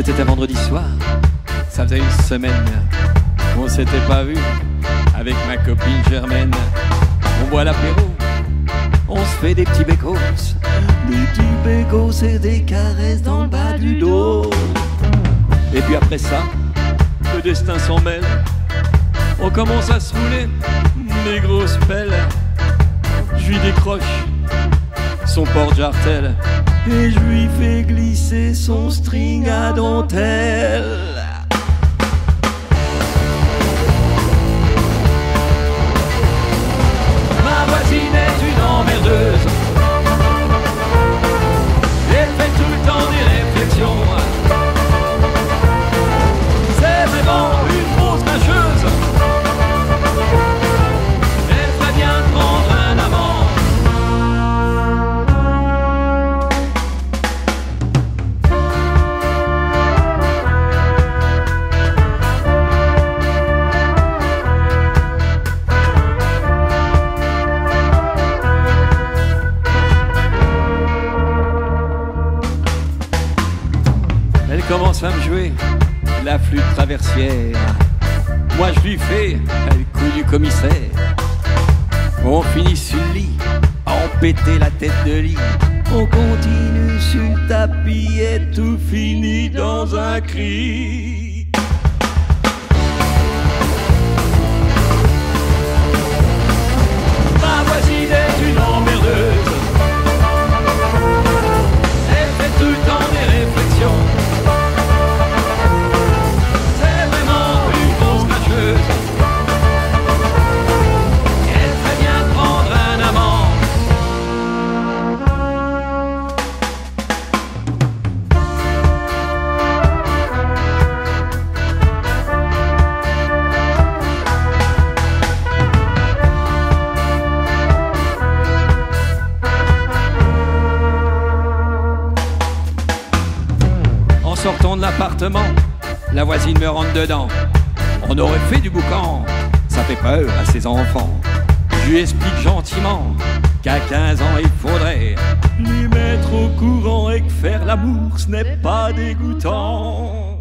C'était un vendredi soir, ça faisait une semaine qu'on s'était pas vu avec ma copine Germaine. On boit l'apéro, on se fait des petits bécos, et des caresses dans le bas du dos. Et puis après ça, le destin s'en mêle, on commence à se rouler des grosses pelles. Je lui décroche son porte-jartel et je lui fais glisser son string à dentelle. Ma voisine est une emmerdeuse, elle fait tout le temps des réflexions. C'est vraiment une grosse mâcheuse, elle ferait bien prendre un amant. Elle commence à me jouer la flûte traversière. Moi je lui fais le coup du commissaire. On finit sur le lit, à en péter la tête de lit. On continue sur le tapis et tout finit dans un cri. Ma voisine est une emmerdeuse, elle fait tout le temps des réflexions. Sortant de l'appartement, la voisine me rentre dedans. On aurait fait du boucan, ça fait peur à ses enfants. Je lui explique gentiment qu'à 15 ans il faudrait lui mettre au courant et que faire l'amour ce n'est pas dégoûtant.